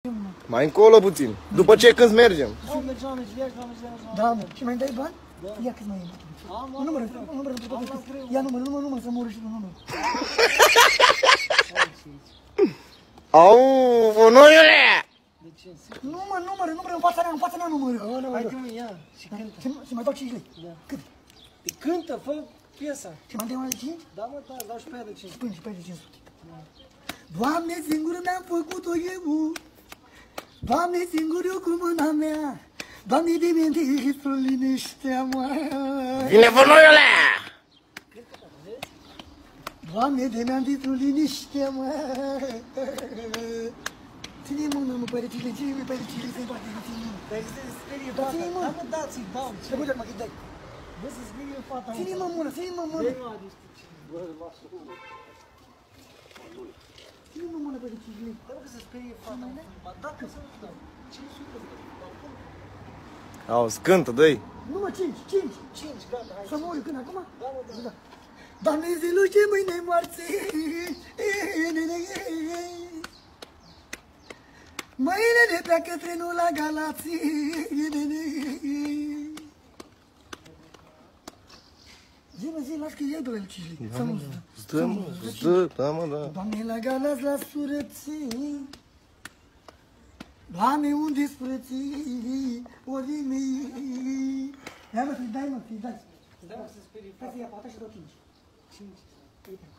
Mai încolo puțin. După ce când mergem? Da, mă. Și mai dai bani? Ia cât mai e. Numără, ia numără, să mă și tu numără. Au, onoiule! Numără, în fața mea numără. Hai că ia și cântă. Și mai dau 5 lei. Cât? Cântă, fă piesa. Și mai dai mai de 5? Da, mă, da, dau și pe aia de 5. Și pe aia de 500. Doamne, singur mi-am făcut-o eu. Doamne, singur eu cu mâna mea. Doamne, de minte, liniștea-mă. Vine vănoiule! Doamne, de mi-am zis liniștea-mă. Ține-i mână, mă, părăcile, ține-i părăcile, să-i bate, ține-i mână. Dar se sperie Da, fata. ține-i mână. Da, mă, dați-i, dau. Să băgă, mă, că-i dai. Bă, se sperie fata. Ține-i mă mână, ține-i mă mână. Ține-i mă mână, părăcile. Da, mă, că se sperie fata. Ba, da, că să nu dau. 500 de lei. Auzi, cântă, dă-i. Numai 5. 5, gata, hai. Să mă uit când acum? Da, mă, da. Doamne, ziluce mâine moarțe. Mâine ne pleacă trenul la Galații. Zi, las că iei de la el 5 lei. Să nu Stă, da, mă, da. Doamne, la Galați, la surății. Doamne, unde-s frății, ori mei. Ia mă, să-i dai, mă, să-i dai. Da, mă, se sperie Hai să ia pata și dau 5. 5. Uite.